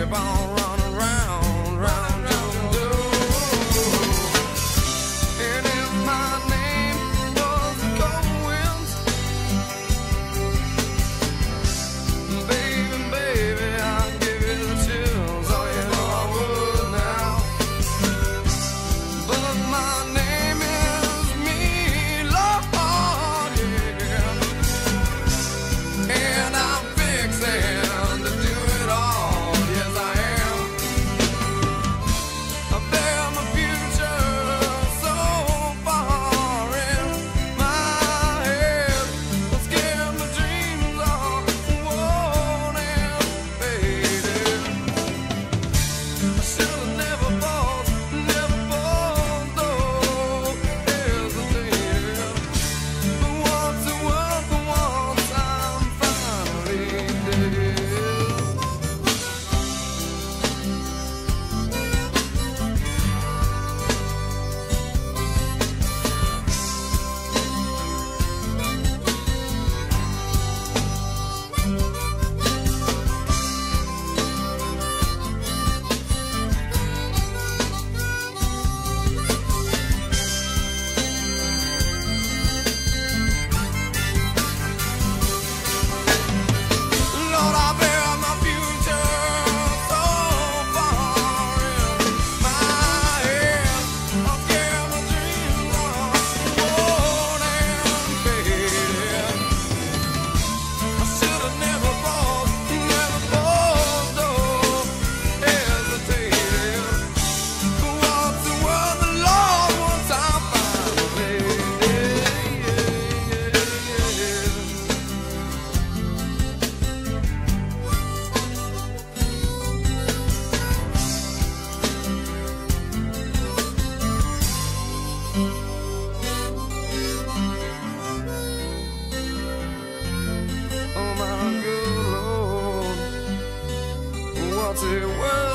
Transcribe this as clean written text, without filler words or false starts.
kept on running round, round your door. And if my name was Cold Winds, baby, baby, I'd give you the chills. Oh, you know I would now. But my name is me, Lord, yeah. And I'm fixing to do it all. Yes, I am. I bear my future so far in my head. I scare my dreams are worn and faded. I should've never bought, no hesitated. But once it was the once, I'm finally dead. Lord, I bear my future so far in my head. I scare my dreams are worn and faded. I should've never bought, no hesitated. But once it was the Lord, once I finally dead. Oh my good Lord, what's it worth?